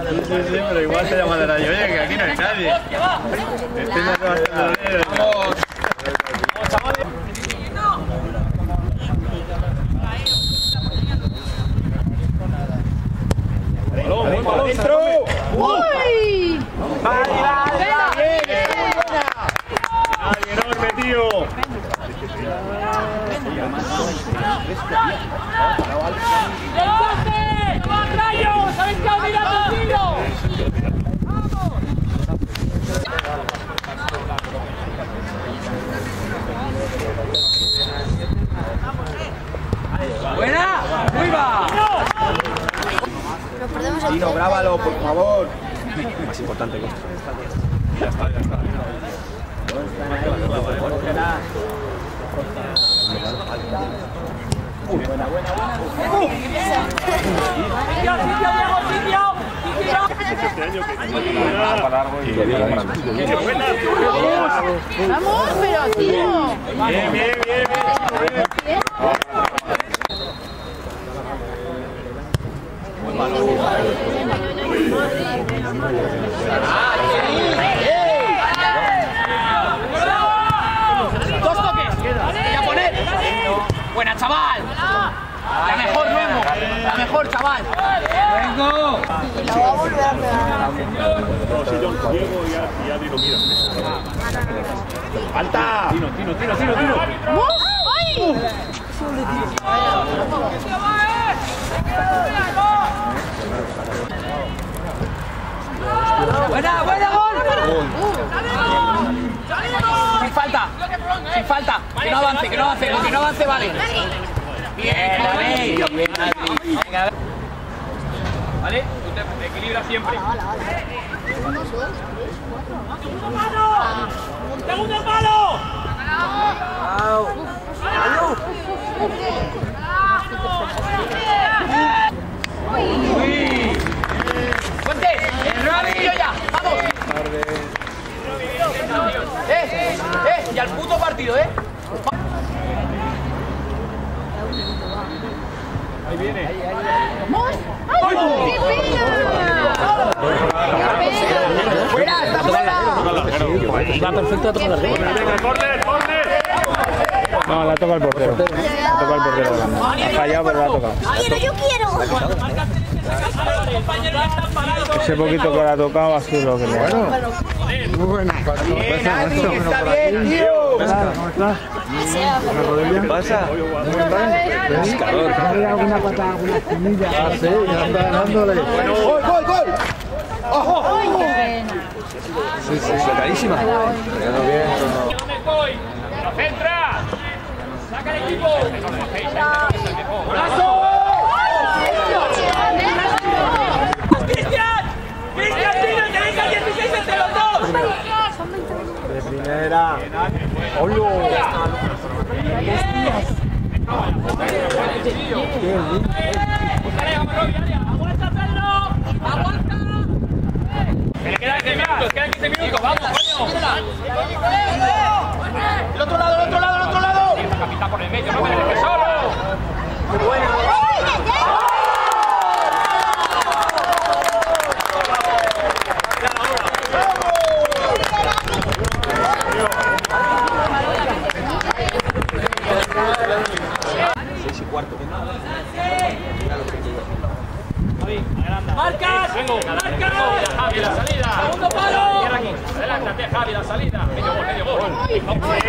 Sí, pero igual se llamará yo, oye, que aquí no hay nadie. Estoy más bastante. Vamos. ¡Balón, dentro! ¡Uy! ¡Ay, enorme, tío! ¡Buena! ¡Muy va! Tino, grábalo, por favor. Más importante que esto. Ya está. Buena. Vamos, pero tío. Bien. ¡Dos toques! ¡Y a poner! ¡Buena, chaval! La mejor, Luengo. La mejor, chaval. ¡Luengo! La voy a volver a pegar. No, si yo llego y ya Dino mira. ¡Falta! Tino. ¡Ay! ¡Buena, gol! Sin falta. Que no avance, vale. Bien, David. Venga. ¿Vale? Tú te equilibras siempre. ¡Segundo palo! ¡Uy! ¡Fuentes! ¡Rápido ya! ¡Vamos! Y al puto partido, Ahí viene. ¡Vamos! ¡Ay, qué pena! ¡Fuera! ¡Está fuera! Va perfecto a tocar el gol. Venga, córner. No, la toca el portero. La toca el portero. Ha fallado, pero la ha tocado. Yo quiero. Ese poquito que la ha tocado ha sido lo que le ha dado. Muy buena. ¡Está bien, tío! ¿Qué pasa? ¿Hay alguna patada, alguna espinilla? Ah, sí, ya está ganándole. ¡Gol! ¡Ojo! ¡Ay, qué pena! Sí, sacadísima. ¿Dónde estoy? ¡Lo centra! ¡Saca el equipo! ¡Golazo! ¡Cristian! ¡Cristian, tenéis a 16 entre los dos! De primera. ¡Hola! ¡Aguanta, Pedro! ¡Aguanta! ¡Que le quedan 15 minutos! ¡Vamos, coño! ¡El otro lado! Capitán por el medio, no me dejes solo. ¡Muy buena! ¡Marcas! ¡Marcas! Javi, la salida. ¡Segundo palo! Adelántate, Javi, la salida. Medio gol.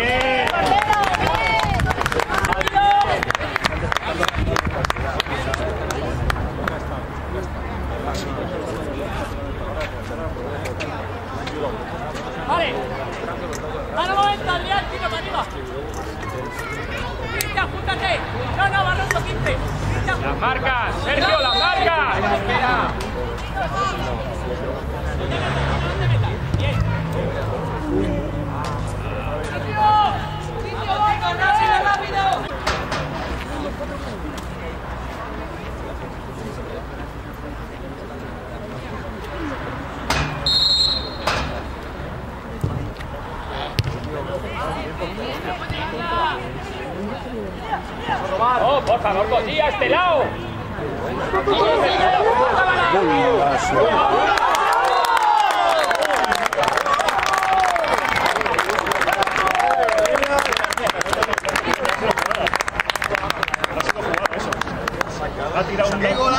Vale. Ahora momento, Adrián, tira para arriba. Cristian, júntate. No, Barroso, 15. Las marcas, Sergio, las marcas. Espera. ¡Rápido! ¡Oh, por favor, cosilla a este lado! Ha tirado un gol.